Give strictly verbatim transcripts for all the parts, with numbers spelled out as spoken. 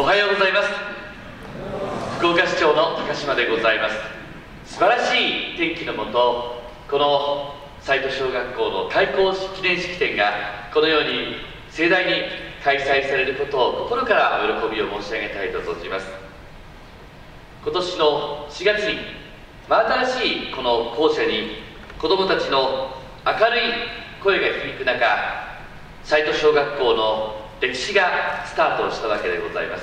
はようございます。福岡市長の高島でございます。素晴らしい天気のもと、この西都小学校の開校記念式典がこのように盛大に開催されることを心から喜びを申し上げたいと存じます。今年のしがつに真新しいこの校舎に子どもたちの明るい声が響く中、西都小学校の歴史がスタートしたわけでございます。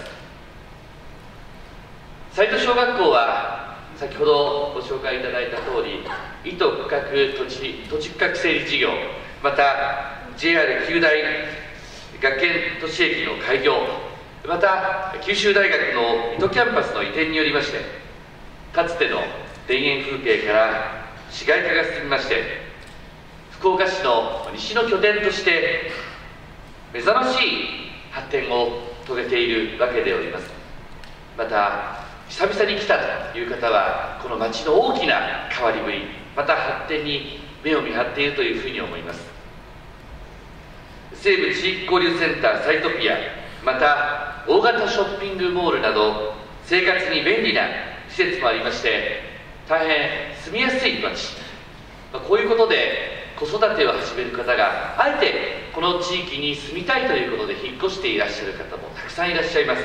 西都小学校は先ほどご紹介いただいた通り、意図区画土地土地区画整理事業、また ジェイアール 九大学研都市駅の開業、また九州大学の水戸キャンパスの移転によりまして、かつての田園風景から市街化が進みまして、福岡市の西の拠点として目覚ましい発展を遂げているわけでおります。また久々に来たという方は、この町の大きな変わりぶり、また発展に目を見張っているというふうに思います。西部地域交流センターサイトピア、また大型ショッピングモールなど生活に便利な施設もありまして、大変住みやすい町、こういうことで子育てを始める方があえてこの地域に住みたいということで引っ越していらっしゃる方もたくさんいらっしゃいます。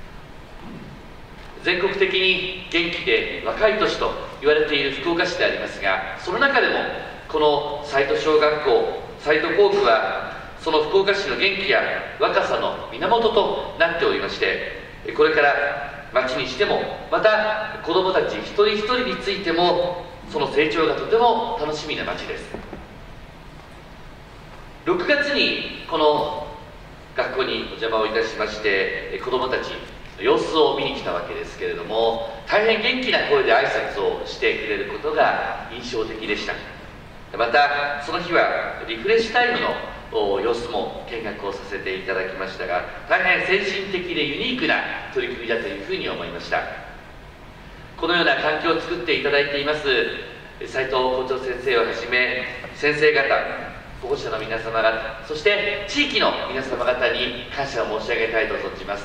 全国的に元気で若い都市と言われている福岡市でありますが、その中でもこの西都小学校、西都校区はその福岡市の元気や若さの源となっておりまして、これから町にしても、また子どもたち一人一人についてもその成長がとても楽しみな町です。ろくがつにこの学校にお邪魔をいたしまして、子どもたちの様子を見に来たわけですけれども、大変元気な声で挨拶をしてくれることが印象的でした。またその日はリフレッシュタイムの様子も見学をさせていただきましたが、大変先進的でユニークな取り組みだというふうに思いました。このような環境を作っていただいています斉藤校長先生をはじめ、先生方、保護者の皆様方、そして地域の皆様方に感謝を申し上げたいと存じます。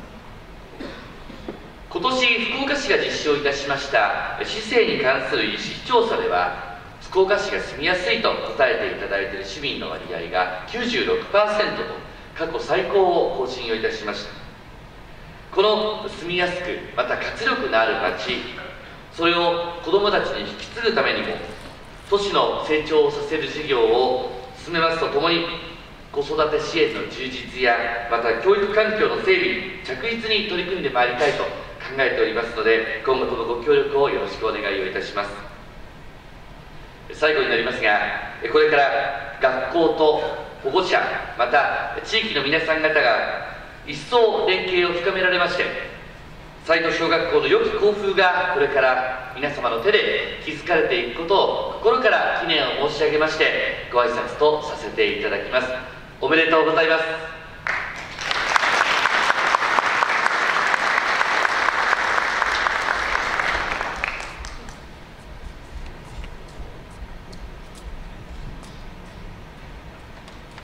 今年福岡市が実施をいたしました市政に関する意思調査では、福岡市が住みやすいと答えていただいている市民の割合が きゅうじゅうろくパーセント と過去最高を更新をいたしました。この住みやすく、また活力のある町、それを子どもたちに引き継ぐためにも、都市の成長をさせる事業を進めますとともに、子育て支援の充実や、また教育環境の整備に着実に取り組んでまいりたいと考えておりますので、今後ともご協力をよろしくお願いをいたします。最後になりますが、これから学校と保護者、また地域の皆さん方が一層連携を深められまして、西都小学校の良き校風がこれから皆様の手で築かれていくことを心から記念を申し上げまして、ご挨拶とさせていただきます。おめでとうございます。